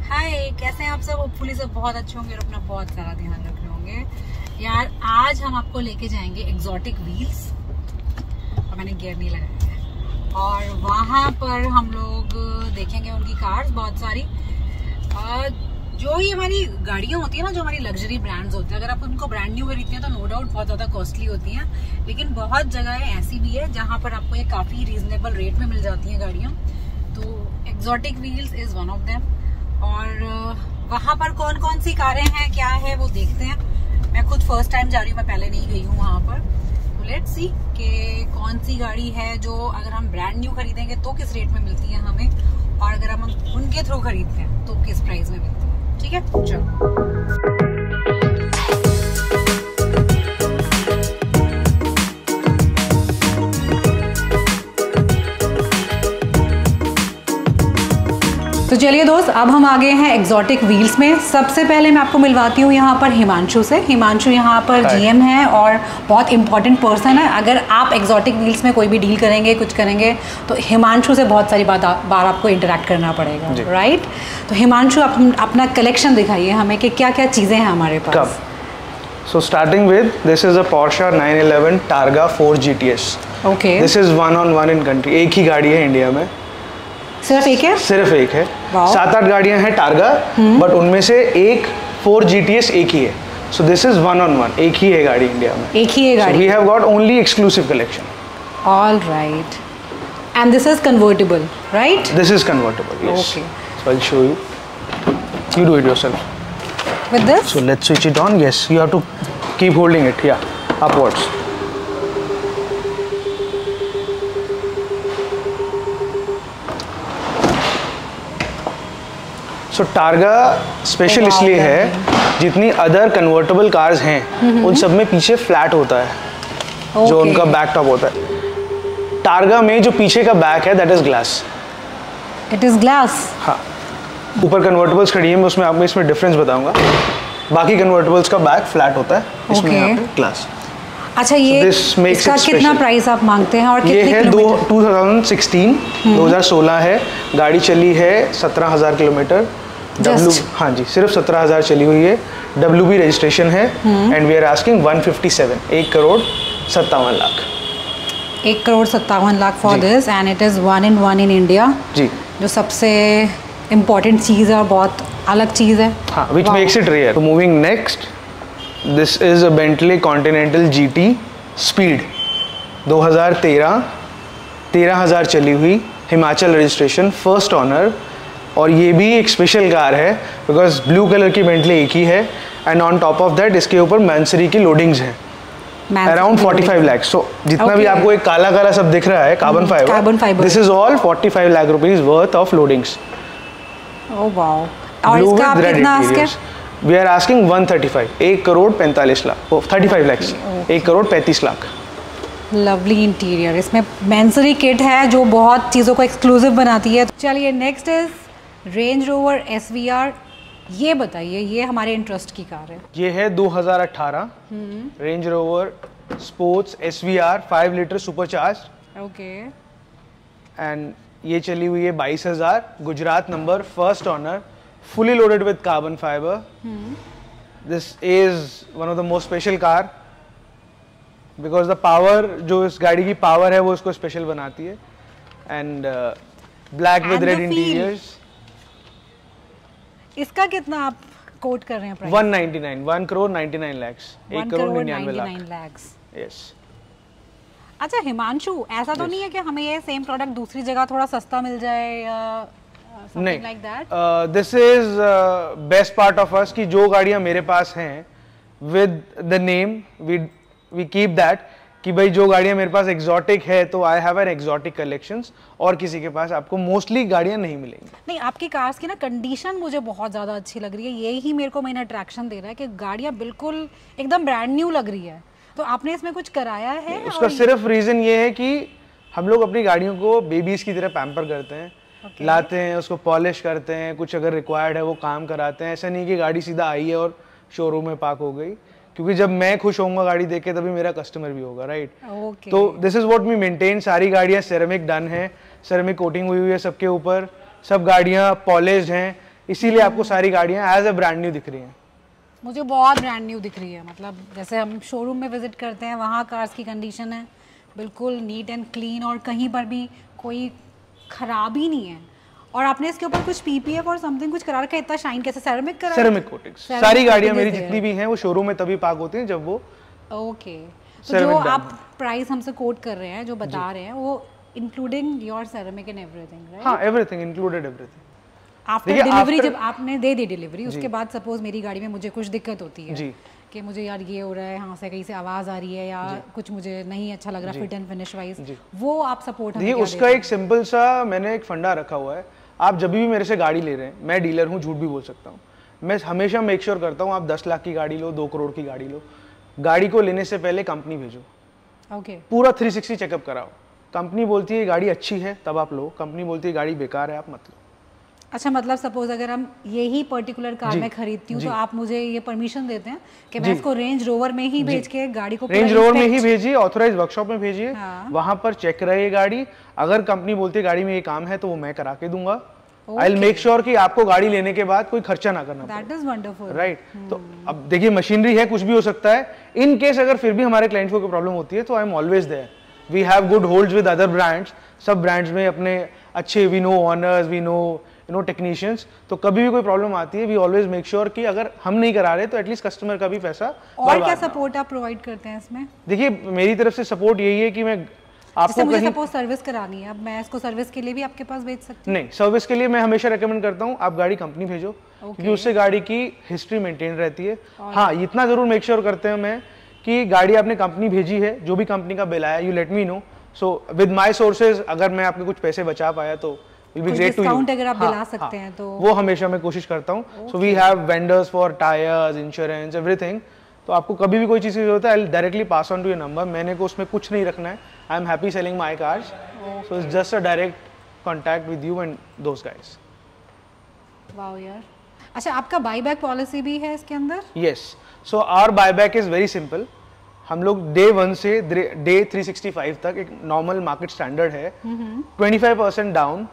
हाय, कैसे हैं आप सब? होपफुली सब बहुत अच्छे होंगे और अपना बहुत सारा ध्यान रख रहे होंगे। यार आज हम आपको लेके जाएंगे एग्जॉटिक व्हील्स, और मैंने गियर नहीं लगाया है, और वहां पर हम लोग देखेंगे उनकी कार्स बहुत सारी। जो ये हमारी गाड़ियां होती है ना, जो हमारी लग्जरी ब्रांड्स होते हैं, अगर आप उनको ब्रांड न्यू खरीदते हैं तो नो डाउट बहुत ज्यादा कॉस्टली होती हैं, लेकिन बहुत जगह ऐसी भी है जहां पर आपको ये काफी रीजनेबल रेट में मिल जाती हैं गाड़ियां। तो exotic wheels is one of them. और वहां पर कौन कौन सी कारें हैं, क्या है, वो देखते हैं। मैं खुद फर्स्ट टाइम जा रही हूँ, मैं पहले नहीं गई हूँ वहां पर। तो लेट्स सी कि कौन सी गाड़ी है जो अगर हम ब्रांड न्यू खरीदेंगे तो किस रेट में मिलती है हमें, और अगर हम उनके थ्रू खरीदते हैं तो किस प्राइस में मिलती है। ठीक है, चलो। तो चलिए दोस्त, अब हम आ गए हैं एग्जॉटिक व्हील्स में। सबसे पहले मैं आपको मिलवाती हूँ यहाँ पर हिमांशु से। हिमांशु यहाँ पर जीएम है और बहुत इंपॉर्टेंट पर्सन है। अगर आप एग्जॉटिक व्हील्स में कोई भी डील करेंगे, कुछ करेंगे, तो हिमांशु से बहुत सारी बार आपको इंटरेक्ट करना पड़ेगा, राइट? तो हिमांशु, आप अपना कलेक्शन दिखाइए हमें कि क्या क्या चीज़ें हैं हमारे पास। So starting with, this is a Porsche 911 Targa 4 GTS. Okay. This is one on one in country. एक ही गाड़ी है इंडिया में। सिर्फ एक है? सिर्फ एक है। 7-8 गाड़ियां हैं टारगा, बट उनमें से एक 4 GTS एक ही है। So this is one on one. एक ही है गाड़ी इंडिया में। एक ही है गाड़ी। So we have got only exclusive collection. All right. And this is convertible, right? This is convertible. Yes. Okay. So I'll show you. You do it yourself. With this? So let's switch it on. Yes, you have to keep holding it. Yeah, upwards. So Targa special इसलिए है, जितनी other convertible cars हैं उन सब में पीछे flat होता है, जो उनका बैक टॉप होता है। टारगा में जो पीछे का बैक है that is glass. It is glass. हाँ, ऊपर कन्वर्टेबल्स खड़ी है, मैं उसमें आपको इसमें डिफरेंस बताऊंगा। बाकी कन्वर्टेबल्स का बैक फ्लैट होता है, इसमें यहाँ पे ग्लास। अच्छा, ये इसका कितना प्राइस आप मांगते हैं और कितने ये है 2016 है, गाड़ी चली है 17,000 किलोमीटर। हाँ जी, सिर्फ 17,000 चली हुई है। WB रजिस्ट्रेशन है and we are asking 157, 1,57,00,000। 1,57,00,000 for this, and it is one in one in India जी, जो सबसे इम्पोर्टेंट चीज़ है और बहुत अलग चीज़ है। हाँ, which makes it rare. Moving next, this is a Bentley Continental GT speed 2013, 13,000 चली हुई, हिमाचल रजिस्ट्रेशन, फर्स्ट ऑनर। और ये भी एक स्पेशल कार है बिकॉज ब्लू कलर की बेंटली एक ही है, and on top of that इसके ऊपर मैंसरी की लोडिंग्स हैं अराउंड 45 लाख। सो जितना भी आपको एक काला काला सब दिख रहा है carbon fibre, this is all 45 lakh rupees worth of loadings. Oh wow. और इसका आप कितना आस्क है? We are asking 135, 1,45,00,000, 35 lakh, 1,35,00,000। Lovely interior, इसमें मैंसरी किट है जो बहुत चीज़ों को एक्सक्लूसिव बनाती है। चलिए, next is Range Rover SVR। ये बताइए, ये हमारे इंटरेस्ट की कार है। ये है 2018 Range Rover Sports SVR 5 litre supercharge. Okay. And ये चली हुई है 22,000, Gujarat number, first owner, fully loaded with carbon fiber. This is one of the most special car because the power, जो इस गाड़ी की पावर है वो इसको स्पेशल बनाती है। and black with red interiors। इसका कितना आप कोट कर रहे हैं प्राइस? 199, 1,99,00,000, 1,99,00,000। yes। अच्छा हिमांशु, ऐसा तो नहीं है कि हमें ये सेम प्रोडक्ट दूसरी जगह थोड़ा सस्ता मिल जाए या नहीं, this is best part of us कि जो गाड़ियां मेरे पास हैं with the name we keep that, कि भाई जो गाड़ियां मेरे पास एग्जॉटिक है तो I have an exotic collections, और किसी के पास आपको मोस्टली गाड़ियां नहीं मिलेंगी। नहीं, आपकी कार्स की ना कंडीशन मुझे बहुत ज़्यादा अच्छी लग रही है, यही मेरे को मेन अट्रैक्शन दे रहा है कि गाड़ियां बिल्कुल एकदम ब्रांड न्यू लग रही है। तो आपने इसमें कुछ कराया है? उसका सिर्फ रीज़न ये है कि हम लोग अपनी गाड़ियों को बेबीज़ की तरह पैम्पर करते हैं, लाते हैं, उसको पॉलिश करते हैं, कुछ अगर रिक्वायर्ड है वो काम कराते हैं। ऐसा नहीं कि गाड़ी सीधा आई है और शोरूम में पार्क हो गई, क्योंकि जब मैं खुश होऊंगा गाड़ी देख के तभी मेरा कस्टमर भी होगा, राइट? तो this is what we maintain. सारी गाड़ियां सेरेमिक डन है, सेरेमिक कोटिंग हुई हुई है सबके ऊपर, सब गाड़ियां पॉलिश्ड हैं, इसीलिए आपको सारी गाड़ियां एज अ ब्रांड न्यू दिख रही हैं। मुझे बहुत ब्रांड न्यू दिख रही है, मतलब जैसे हम शोरूम में विजिट करते हैं वहाँ कार्स की कंडीशन है बिल्कुल नीट एंड क्लीन और कहीं पर भी कोई खराबी नहीं है। और आपने इसके ऊपर कुछ पीपीएफ और समथिंग कुछ करा रखा है, इतना शाइन कैसे? सेरेमिक करा? Ceramic coatings. सारी गाड़ियां मेरी जितनी भी हैं वो शोरूम में तभी पार्क होती हैं जब वो ओके। तो जो आप प्राइस हमसे कोट कर रहे हैं, जो बता रहे हैं, वो including your ceramic and everything, right? हाँ, everything included, everything. After delivery, जब आपने दे दी डिलीवरी, उसके बाद सपोज मेरी गाड़ी में मुझे कुछ दिक्कत होती है जी, कि मुझे यार ये हो रहा है, यहाँ से कहीं से आवाज़ आ रही है या कुछ मुझे नहीं अच्छा लग रहा फिट एंड फिनिश वाइज, वो आप सपोर्ट? देखिए उसका एक सिंपल सा मैंने एक फंडा रखा हुआ है। आप जब भी मेरे से गाड़ी ले रहे हैं, मैं डीलर हूँ, झूठ भी बोल सकता हूँ, मैं हमेशा मेक श्योर करता हूँ आप 10 लाख की गाड़ी लो, 2 करोड़ की गाड़ी लो, गाड़ी को लेने से पहले कंपनी भेजो। ओके। पूरा 360 चेकअप कराओ। कंपनी बोलती है गाड़ी अच्छी है तब आप लो, कंपनी बोलती है गाड़ी बेकार है आप मत लो। अच्छा, मतलब सपोज अगर हम यही पर्टिकुलर कार मैं खरीदती हूँ तो आप मुझे ये परमिशन देते हैं कि मैं इसको रेंज रोवर में ही भेज के गाड़ी को रेंज रोवर में ही भेजिए, ऑथराइज वर्कशॉप में भेजिए, वहां पर चेक रहे गाड़ी। अगर कंपनी बोलती है गाड़ी में ये काम है तो वो मैं करा के दूंगा। आई विल मेक श्योर कि आपको गाड़ी लेने के बाद कोई खर्चा ना करना पड़े। That is wonderful, right. तो अब देखिए मशीनरी है, कुछ भी हो सकता है। इन केस अगर फिर भी हमारे क्लाइंट को कोई प्रॉब्लम होती है तो I am always there. We have good holds with other brands, सब ब्रांड्स में अपने अच्छे we know owners, we know technicians. तो कभी भी कोई प्रॉब्लम आती है वी ऑलवेज मेक श्योर कि अगर हम नहीं करा रहे तो एटलीस्ट कस्टमर का भी पैसा। और क्या सपोर्ट आप प्रोवाइड करते हैं इसमें? देखिए मेरी तरफ से सपोर्ट यही है कि मैं आपको मुझे सपोज सर्विस करानी है, अब मैं इसको सर्विस के लिए भी आपके पास भेज सकती हूँ? नहीं, सर्विस के लिए मैं हमेशा रेकमेंड करता हूँ आप गाड़ी कंपनी भेजो, क्योंकि उससे गाड़ी की हिस्ट्री मेंटेन रहती है। हाँ, इतना जरूर मेक श्योर करते हैं मैं कि गाड़ी आपने कंपनी भेजी है, जो भी कंपनी का बिल आया you let me know, so with my sources अगर मैं आपके कुछ पैसे बचा पाया तो will be great to you. Discount अगर आप दिला सकते हैं तो वो हमेशा मैं कोशिश करता हूँ। So we have vendors for tyres, insurance, everything. तो आपको कभी भी कोई चीज़ की जरूरत है, I will directly pass on to your number. मैंने को उसमें कुछ नहीं रखना है। I am happy selling my cars, so it's just a direct contact with you and those guys. Wow यार। अच्छा, आपका बाईबैक पॉलिसी भी है इसके अंदर? Yes, so our buyback is very simple. हम लोग डे 1 से डे 365 तक एक नॉर्मल मार्केट स्टैंडर्ड है, 25% down,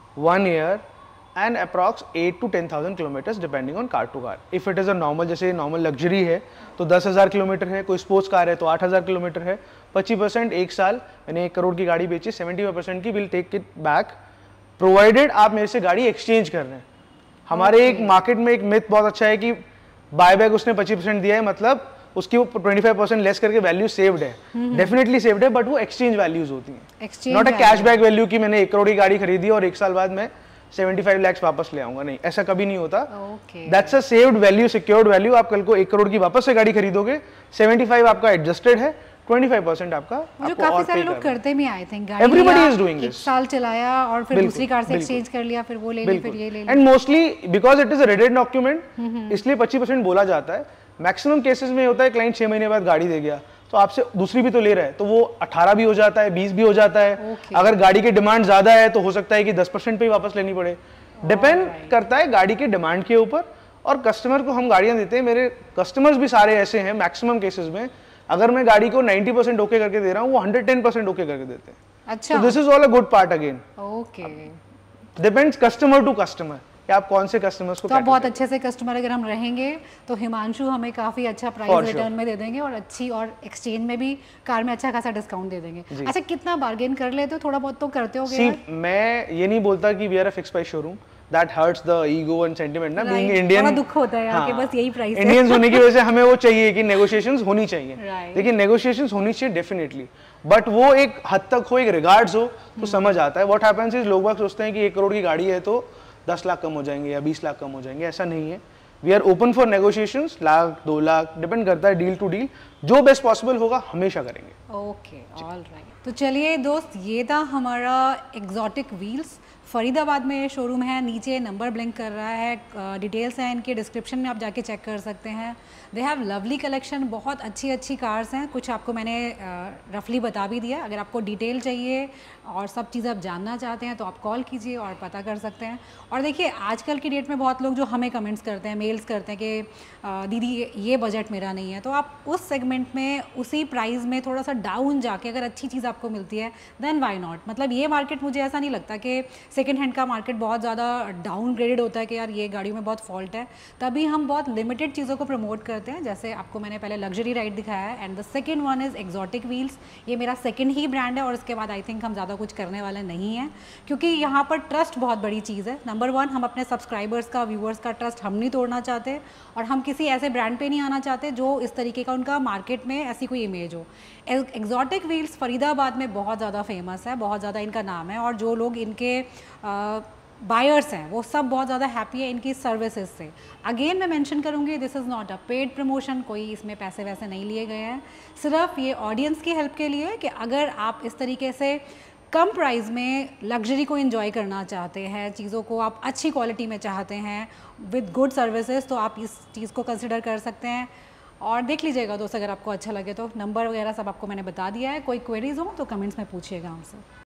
1 year and approx 8 to 10,000 kilometres depending on car to car. If it is a normal, जैसे नॉर्मल लग्जरी है तो 10,000 किलोमीटर है, कोई स्पोर्ट्स कार है तो 8,000 किलोमीटर है। 25% एक साल, मैंने 1 करोड़ की गाड़ी बेची, 75% की will take it back, provided आप मेरे से गाड़ी एक्सचेंज कर रहे हैं। हमारे एक मार्केट में एक मिथ बहुत अच्छा है कि बायबैक उसने 25% दिया है मतलब उसकी वो 25% लेस करके वैल्यू सेव्ड है। डेफिनेटली सेव्ड है, बट वो एक्सचेंज वैल्यूज होती हैं, नॉट अ कैशबैक वैल्यू कि मैंने 1 करोड़ की गाड़ी खरीदी और 1 साल बाद मैं 75 लाख वापस ले आऊंगा। नहीं, ऐसा कभी नहीं होता। That's a saved value, secured value. आप कल को 1 करोड़ की वापस से गाड़ी खरीदोगे, 75 आपका एडजस्टेड है, 25% आपका जो काफी सारे लोग करते भी I think. Everybody is doing this. 1 साल चलाया और फिर दूसरी कार से एक्सचेंज कर लिया, फिर वो ले ली, फिर ये ले ली। And mostly because it is a rated document, इसलिए 25% बोला जाता है। मैक्सिमम केसेस में होता है क्लाइंट 6 महीने बाद गाड़ी दे गया तो आपसे दूसरी भी तो ले रहा है, तो वो 18 भी हो जाता है, 20 भी हो जाता है। अगर गाड़ी की डिमांड ज्यादा है तो हो सकता है कि 10% पे ही वापस लेनी पड़े। डिपेंड करता है गाड़ी की डिमांड के ऊपर। और कस्टमर को हम गाड़ियां देते हैं, मेरे कस्टमर्स भी सारे ऐसे हैं मैक्सिमम केसेस में, अगर मैं गाड़ी को 90% ओके करके दे रहा हूँ वो 110% ओके करके देते हैं। अच्छा, this is all a good part again. Okay, depends customer to customer कि आप कौन से कस्टमर्स को। तो बहुत अच्छे से कस्टमर अगर हम रहेंगे तो हिमांशु हमें काफी अच्छा प्राइस रिटर्न में दे देंगे और अच्छी, और एक्सचेंज में भी कार में अच्छा खासा डिस्काउंट दे देंगे। अच्छा, कितना बार्गेन कर लेते हो? थोड़ा बहुत तो करते होगे? मैं ये नहीं बोलता कि we are a fix price showroom, that hurts the ego and sentiment ना, बीइंग इंडियन। थोड़ा दुख होता है यार कि बस यही प्राइस है। इंडियंस होने की वजह से हमें वो चाहिए कि नेगोशिएशंस होनी चाहिए। लेकिन नेगोशिएशंस होनी चाहिए डेफिनेटली, बट वो एक हद तक हो, एक रिगार्ड्स हो तो समझ आता है। व्हाट हैपेंस इज लोग बाग सोचते हैं कि 1 करोड़ की गाड़ी है तो 10 लाख कम हो जाएंगे या 20 लाख कम हो जाएंगे, ऐसा नहीं है। We are open for negotiations, lakh 2 lakh depend करता है डील टू डील, जो बेस्ट पॉसिबल होगा हमेशा करेंगे। Okay, alright. तो चलिए दोस्त, ये था हमारा एक्सोटिक व्हील्स। फरीदाबाद में ये शोरूम है, नीचे नंबर ब्लिंक कर रहा है, डिटेल्स हैं इनके डिस्क्रिप्शन में, आप जाके चेक कर सकते हैं। दे हैव लवली कलेक्शन, बहुत अच्छी अच्छी कार्स हैं। कुछ आपको मैंने रफली बता भी दिया। अगर आपको डिटेल चाहिए और सब चीज़ आप जानना चाहते हैं तो आप कॉल कीजिए और पता कर सकते हैं। और देखिए आजकल की डेट में बहुत लोग जो हमें कमेंट्स करते हैं, मेल्स करते हैं कि दीदी ये बजट मेरा नहीं है, तो आप उस सेगमेंट में उसी प्राइस में थोड़ा सा डाउन जाके अगर अच्छी चीज़ आपको मिलती है देन वाई नॉट। मतलब ये मार्केट मुझे ऐसा नहीं लगता कि सेकेंड हैंड का मार्केट बहुत ज़्यादा डाउनग्रेडेड होता है कि यार ये गाड़ियों में बहुत फॉल्ट है, तभी हम बहुत लिमिटेड चीज़ों को प्रमोट करते हैं। जैसे आपको मैंने पहले लग्जरी राइड दिखाया है, and the second one is exotic wheels. ये मेरा सेकेंड ही ब्रांड है और इसके बाद आई थिंक हम ज़्यादा कुछ करने वाले नहीं हैं, क्योंकि यहाँ पर ट्रस्ट बहुत बड़ी चीज़ है। नंबर वन, हम अपने सब्सक्राइबर्स का, व्यूअर्स का ट्रस्ट हम नहीं तोड़ना चाहते, और हम किसी ऐसे ब्रांड पे नहीं आना चाहते जो इस तरीके का उनका मार्केट में ऐसी कोई इमेज हो। एक्जॉटिक व्हील्स फरीदाबाद में बहुत ज़्यादा फेमस है, बहुत ज़्यादा इनका नाम है, और जो लोग इनके बायर्स हैं वो सब बहुत ज़्यादा हैप्पी है इनकी सर्विसेज से। अगेन मैं मेंशन करूँगी, this is not a paid promotion, कोई इसमें पैसे वैसे नहीं लिए गए हैं, सिर्फ ये ऑडियंस की हेल्प के लिए कि अगर आप इस तरीके से कम प्राइस में लग्जरी को एंजॉय करना चाहते हैं, चीज़ों को आप अच्छी क्वालिटी में चाहते हैं विद गुड सर्विसेज, तो आप इस चीज़ को कंसिडर कर सकते हैं। और देख लीजिएगा दोस्त, अगर आपको अच्छा लगे तो नंबर वगैरह सब आपको मैंने बता दिया है। कोई क्वेरीज हो तो कमेंट्स में पूछिएगा हमसे।